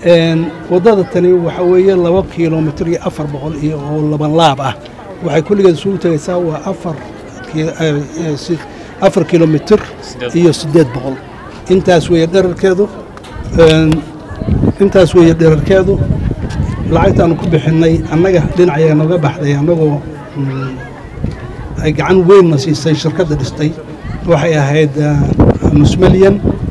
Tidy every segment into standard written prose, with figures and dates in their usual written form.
wadada tani waxa weeye 2 kiiloomitir iyo 400 iyo laban laab ah waxay kulligeed isugu tagaysaa waa 4 kiiloomitir iyo 800 intaas weeye dhererkeedu lacagtaan ku bixinay annaga dhinaca naga baxday annagoo ay gacan weyn na siisay shirkadda dhistay waxay ahayd nus milyan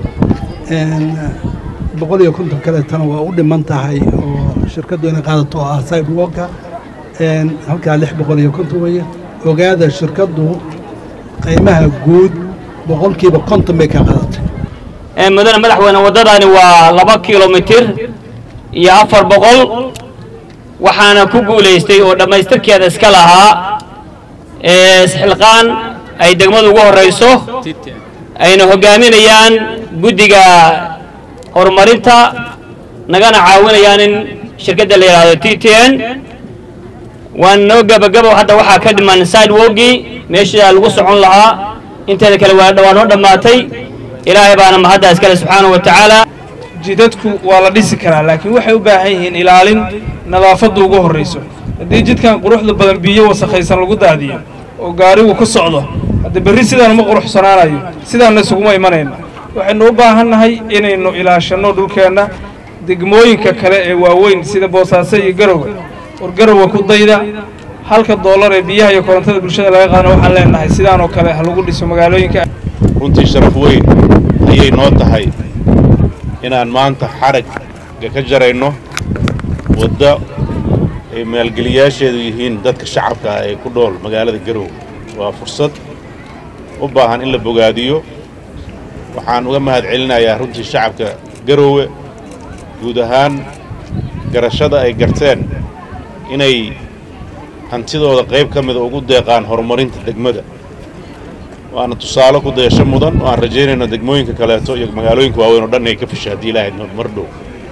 $150 kale tan waa u dhiman tahay oo shirkaddu inay qaadato oo ah sidewalka halkaa $650 weeye ogaada shirkaddu qiimaha guud boqolkiiba 50 bay ka qaadatay mudane madaxweyne wadadani waa 2 kiiloomitir iyo 400 waxaana ku guuleystay oo dhamaystirkeeda iska lahaa isxilqaan ay degmadu ugu horeyso ayna hogaaminayaan guddiga horumarinta nagana caawinayaan in shirkadda la yiraahdo TTN waan noo gabagabo hadda waxaa ka dhiman sidewalkii meesha lagu socon lahaa inteeda kale waa dhawaan oo dhamaatay ilaahay baana mahadda iskale subxaanahu wa ta'ala jidadku waa la dhisi karaa laakiin waxay u baahan yihiin ilaalin nadaafadda ugu horeyso haddii jidkan quruxda badan biyo wasakhaysan lagu daadiyo oo gaarigu ku socdo hadda berri sidaan ma quruxsanaanayo sidaanna isuguma imanayno waxaynu u baahannahay inaynu ilaashano dhulkeenna degmooyinka kale ee waaweyn sida Boosaaso iyo Garowe Garowe ku dayda $1 ee biyaha iyo korontada bulshada laga qaadana waxaan leenahay sidaan oo kale lagu dhiso magaalooyinka runtii sharaf weyn ayay noo tahay inaan maanta xarag ka jarayno wadda ay maalgeliyaasheedu yihiin dadka shacabka ah ee ku dhool magaalada Garowe waa fursad u baahan in la bogaadiyo waxaan uga mahadcelinayaa runtii shacabka Garowe guud ahaan garashada ay garteen inay hantidooda qayb ka mid ugu deeqaan horumarinta degmada waana tusaale ku dayasho mudan oo aan rajeynayno degmooyinka kaleeto iyo magaalooyinka waaweyn oo dhan ay ka fashadii ilaahay mar dhow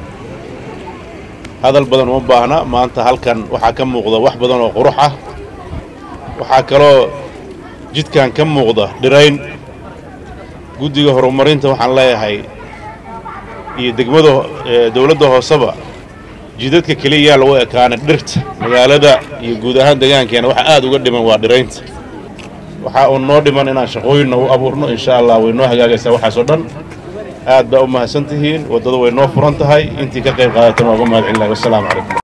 hadal badan uma baahna maanta halkan waxaa ka muuqda wax badan oo qurux ah waxaa kaloo jidkan ka muuqda dhirayn guddiga horumarinta waxaan leeyahay iyo degmada dawladda hooseba jidadka kaliya lagu ekaana dhirta magaalada iyo guud ahaan deegaankeena waxa aad uga dhiman waa dhiraynta waxa uu noo dhiman inaan shaqooyinna u abuurno insha Allah way noo hagaagaysaa waxaas oo dhan aad baa u mahadsantihiin wadada way noo furan tahay intii ka qayb qaadatan waa uga mahadcelinahay. Wassalaamu calaykum.